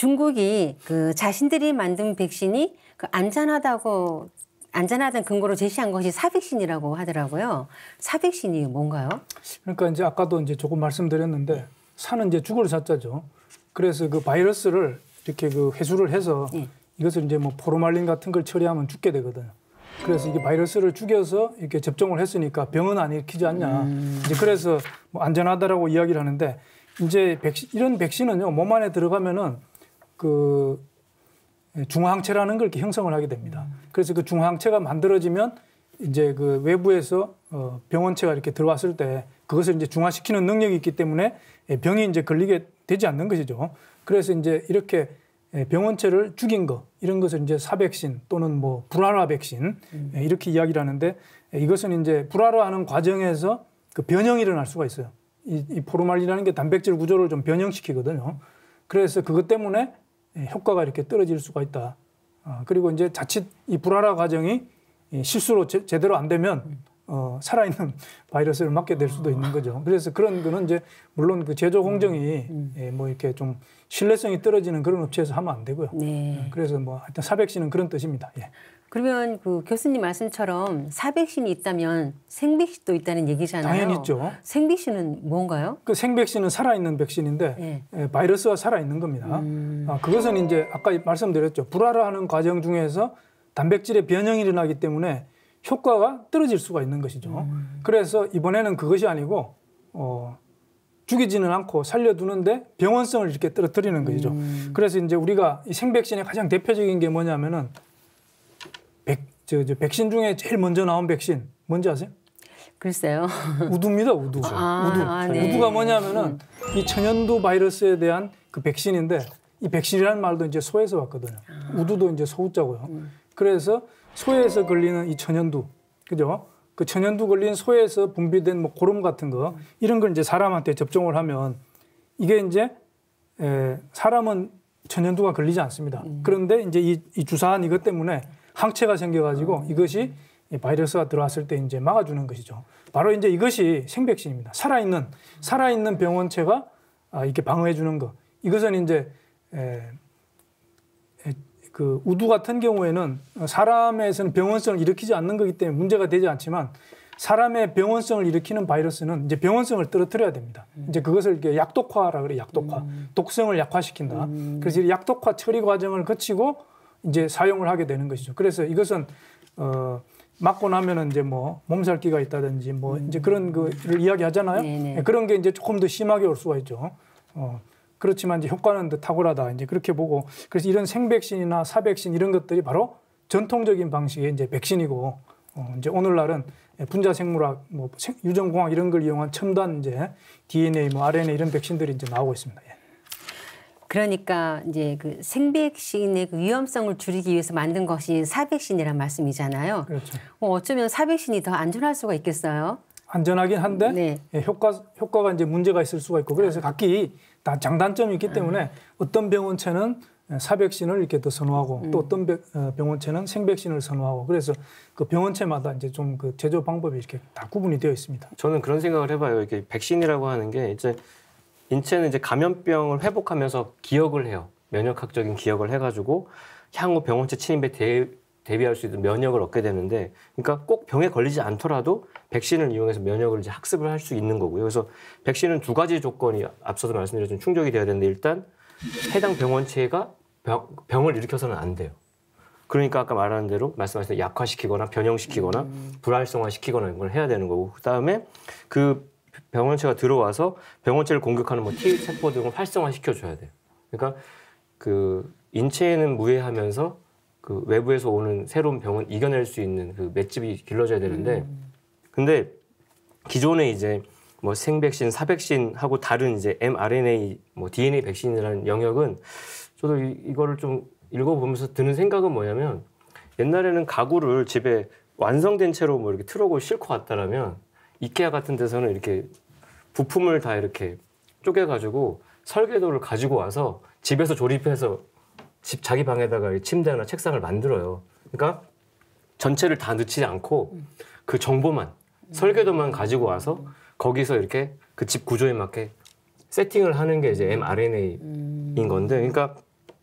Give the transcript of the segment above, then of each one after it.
중국이 그 자신들이 만든 백신이 그 안전하다는 근거로 제시한 것이 사백신이라고 하더라고요. 사백신이 뭔가요? 그러니까 이제 아까도 이제 조금 말씀드렸는데 사는 이제 죽을 사자죠. 그래서 그 바이러스를 이렇게 그 회수를 해서 이것을 이제 뭐 포르말린 같은 걸 처리하면 죽게 되거든요. 그래서 이게 바이러스를 죽여서 이렇게 접종을 했으니까 병은 안 일으키지 않냐. 이제 그래서 뭐 안전하다라고 이야기를 하는데 이제 이런 백신은요 몸 안에 들어가면은 그 중화항체라는 걸 이렇게 형성을 하게 됩니다. 그래서 그 중화항체가 만들어지면 이제 그 외부에서 병원체가 이렇게 들어왔을 때 그것을 이제 중화시키는 능력이 있기 때문에 병이 이제 걸리게 되지 않는 것이죠. 그래서 이제 이렇게 병원체를 죽인 거 이런 것을 이제 사백신 또는 뭐 불활화 백신 이렇게 이야기를 하는데 이것은 이제 불활화하는 과정에서 그 변형이 일어날 수가 있어요. 이 포르말린이라는 게 단백질 구조를 좀 변형시키거든요. 그래서 그것 때문에 효과가 이렇게 떨어질 수가 있다. 그리고 이제 자칫 이 불활화 과정이 실수로 제대로 안 되면 살아있는 바이러스를 맞게 될 수도 있는 거죠. 그래서 그런 거는 이제 물론 그 제조 공정이 뭐 이렇게 좀 신뢰성이 떨어지는 그런 업체에서 하면 안 되고요. 네. 그래서 뭐 하여튼 사백신은 그런 뜻입니다. 예. 그러면 그 교수님 말씀처럼 사백신이 있다면 생백신도 있다는 얘기잖아요. 당연히 있죠. 생백신은 뭔가요? 그 생백신은 살아있는 백신인데 바이러스가 살아있는 겁니다. 그것은 이제 아까 말씀드렸죠. 불활화하는 과정 중에서 단백질의 변형이 일어나기 때문에 효과가 떨어질 수가 있는 것이죠. 그래서 이번에는 그것이 아니고 죽이지는 않고 살려두는데 병원성을 이렇게 떨어뜨리는 것이죠. 그래서 이제 우리가 이 생백신의 가장 대표적인 게 뭐냐면은 백신 중에 제일 먼저 나온 백신 뭔지 아세요? 글쎄요. 우두입니다. 우두. 네. 우두가 뭐냐면은 이 천연두 바이러스에 대한 그 백신인데 이 백신이라는 말도 이제 소에서 왔거든요. 우두도 이제 소우자고요. 그래서 소에서 걸리는 이 천연두, 그죠? 그 천연두 걸린 소에서 분비된 뭐 고름 같은 거 이런 걸 이제 사람한테 접종을 하면 이게 이제 사람은 천연두가 걸리지 않습니다. 그런데 이제 이 주사한 이것 때문에 항체가 생겨가지고 이것이 바이러스가 들어왔을 때 이제 막아주는 것이죠. 바로 이제 이것이 생백신입니다. 살아있는 병원체가 이렇게 방어해주는 거. 이것은 이제 그 우두 같은 경우에는 사람에서는 병원성을 일으키지 않는 거기 때문에 문제가 되지 않지만 사람의 병원성을 일으키는 바이러스는 이제 병원성을 떨어뜨려야 됩니다. 이제 그것을 이렇게 약독화라 그래요. 약독화. 독성을 약화시킨다. 그래서 이 약독화 처리 과정을 거치고 이제 사용을 하게 되는 것이죠. 그래서 이것은 맞고 나면은 이제 뭐 몸살기가 있다든지 뭐 이제 그런 거를 이야기하잖아요. 네네. 그런 게 이제 조금 더 심하게 올 수가 있죠. 그렇지만 이제 효과는 더 탁월하다. 이제 그렇게 보고 그래서 이런 생백신이나 사백신 이런 것들이 바로 전통적인 방식의 이제 백신이고 이제 오늘날은 분자 생물학, 뭐 유전공학 이런 걸 이용한 첨단 이제 DNA, 뭐 RNA 이런 백신들이 이제 나오고 있습니다. 예. 그러니까 이제 그 생백신의 그 위험성을 줄이기 위해서 만든 것이 사백신이란 말씀이잖아요. 그렇죠. 어쩌면 사백신이 더 안전할 수가 있겠어요? 안전하긴 한데 네. 효과가 이제 문제가 있을 수가 있고 그래서 각기 다 장단점이 있기 때문에 어떤 병원체는 사백신을 이렇게 더 선호하고 또 어떤 병원체는 생백신을 선호하고 그래서 그 병원체마다 이제 좀 그 제조 방법이 이렇게 다 구분이 되어 있습니다. 저는 그런 생각을 해봐요. 이게 백신이라고 하는 게 이제 인체는 이제 감염병을 회복하면서 기억을 해요. 면역학적인 기억을 해가지고 향후 병원체 침입에 대비할 수 있는 면역을 얻게 되는데, 그러니까 꼭 병에 걸리지 않더라도 백신을 이용해서 면역을 이제 학습을 할 수 있는 거고요. 그래서 백신은 두 가지 조건이 앞서서 말씀드렸지만 충족이 돼야 되는데 일단 해당 병원체가 병을 일으켜서는 안 돼요. 그러니까 아까 말한 대로 말씀하신 약화시키거나 변형시키거나 불활성화시키거나 이런 걸 해야 되는 거고 그다음에 그 병원체가 들어와서 병원체를 공격하는 뭐 T세포 등을 활성화시켜줘야 돼요. 그러니까 그 인체에는 무해하면서 그 외부에서 오는 새로운 병을 이겨낼 수 있는 그 맷집이 길러져야 되는데 근데 기존에 이제 뭐 생백신, 사백신하고 다른 이제 mRNA, 뭐 DNA 백신이라는 영역은 저도 이거를 좀 읽어보면서 드는 생각은 뭐냐면 옛날에는 가구를 집에 완성된 채로 뭐 이렇게 트럭을 싣고 왔다라면 이케아 같은 데서는 이렇게 부품을 다 이렇게 쪼개가지고 설계도를 가지고 와서 집에서 조립해서 자기 방에다가 침대나 책상을 만들어요. 그러니까 전체를 다 넣지 않고 그 정보만, 설계도만 가지고 와서 거기서 이렇게 그 집 구조에 맞게 세팅을 하는 게 이제 mRNA인 건데, 그러니까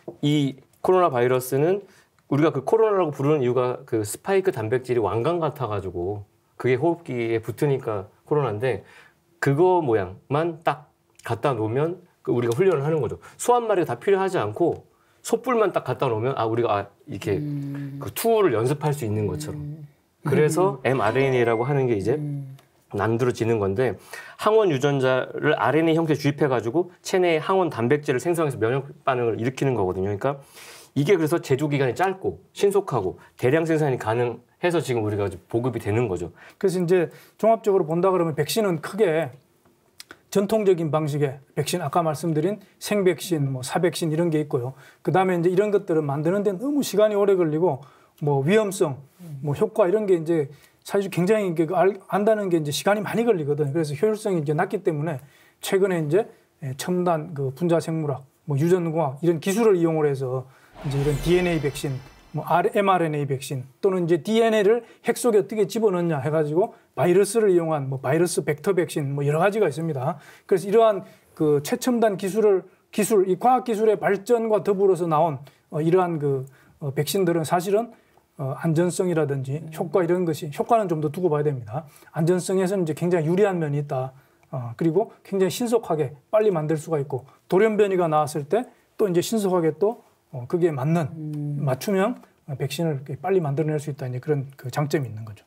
이 코로나 바이러스는 우리가 그 코로나라고 부르는 이유가 그 스파이크 단백질이 왕관 같아가지고 그게 호흡기에 붙으니까 코로나인데 그거 모양만 딱 갖다 놓으면 우리가 훈련을 하는 거죠. 소 한 마리가 다 필요하지 않고 소뿔만 딱 갖다 놓으면 우리가 이렇게 그 투구를 연습할 수 있는 것처럼. 그래서 mRNA라고 하는 게 이제 만들어지는 건데 항원 유전자를 RNA 형태에 주입해가지고 체내에 항원 단백질을 생성해서 면역 반응을 일으키는 거거든요. 그러니까 이게 그래서 제조 기간이 짧고 신속하고 대량 생산이 가능해서 지금 우리가 보급이 되는 거죠. 그래서 이제 종합적으로 본다 그러면 백신은 크게 전통적인 방식의 백신, 아까 말씀드린 생백신, 뭐 사백신 이런 게 있고요. 그 다음에 이제 이런 것들을 만드는데 너무 시간이 오래 걸리고 뭐 위험성, 뭐 효과 이런 게 이제 사실 굉장히 안다는 게 이제 시간이 많이 걸리거든요. 그래서 효율성이 이제 낮기 때문에 최근에 이제 첨단 그 분자 생물학, 뭐 유전공학 이런 기술을 이용을 해서 이제 이런 DNA 백신, 뭐 mRNA 백신 또는 이제 DNA를 핵 속에 어떻게 집어넣냐 해가지고 바이러스를 이용한 뭐 바이러스 벡터 백신 뭐 여러 가지가 있습니다. 그래서 이러한 그 최첨단 기술, 이 과학 기술의 발전과 더불어서 나온 이러한 그 백신들은 사실은 안전성이라든지 효과 이런 것이 효과는 좀 더 두고 봐야 됩니다. 안전성에서는 이제 굉장히 유리한 면이 있다. 그리고 굉장히 신속하게 빨리 만들 수가 있고 돌연변이가 나왔을 때 또 이제 신속하게 또 그게 맞는 맞춤형 백신을 빨리 만들어낼 수 있다. 이제 그런 그 장점이 있는 거죠.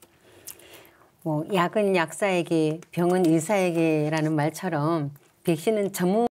뭐 약은 약사에게 병은 의사에게라는 말처럼 백신은 전문